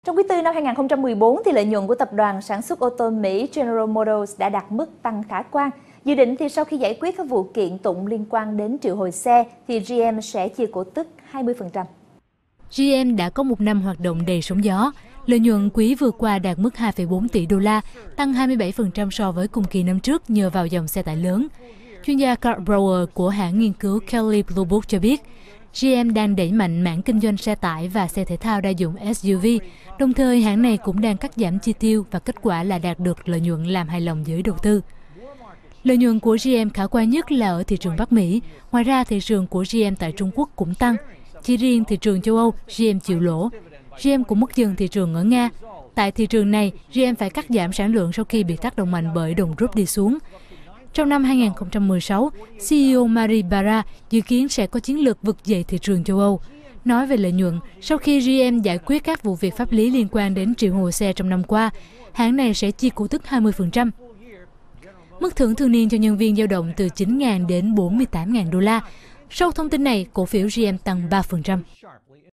Trong quý tư năm 2014, thì lợi nhuận của tập đoàn sản xuất ô tô Mỹ General Motors đã đạt mức tăng khả quan. Dự định thì sau khi giải quyết các vụ kiện tụng liên quan đến triệu hồi xe, thì GM sẽ chia cổ tức 20%. GM đã có một năm hoạt động đầy sóng gió. Lợi nhuận quý vừa qua đạt mức 2,4 tỷ đô la, tăng 27% so với cùng kỳ năm trước nhờ vào dòng xe tải lớn. Chuyên gia Carl Brower của hãng nghiên cứu Kelley Blue Book cho biết, GM đang đẩy mạnh mảng kinh doanh xe tải và xe thể thao đa dụng SUV, đồng thời hãng này cũng đang cắt giảm chi tiêu và kết quả là đạt được lợi nhuận làm hài lòng giới đầu tư. Lợi nhuận của GM khả quan nhất là ở thị trường Bắc Mỹ, ngoài ra thị trường của GM tại Trung Quốc cũng tăng. Chỉ riêng thị trường châu Âu, GM chịu lỗ. GM cũng mất dần thị trường ở Nga. Tại thị trường này, GM phải cắt giảm sản lượng sau khi bị tác động mạnh bởi đồng rúp đi xuống. Trong năm 2016, CEO Marie Barra dự kiến sẽ có chiến lược vực dậy thị trường châu Âu. Nói về lợi nhuận, sau khi GM giải quyết các vụ việc pháp lý liên quan đến triệu hồi xe trong năm qua, hãng này sẽ chia cổ tức 20%. Mức thưởng thường niên cho nhân viên dao động từ 9.000 đến 48.000 đô la. Sau thông tin này, cổ phiếu GM tăng 3%.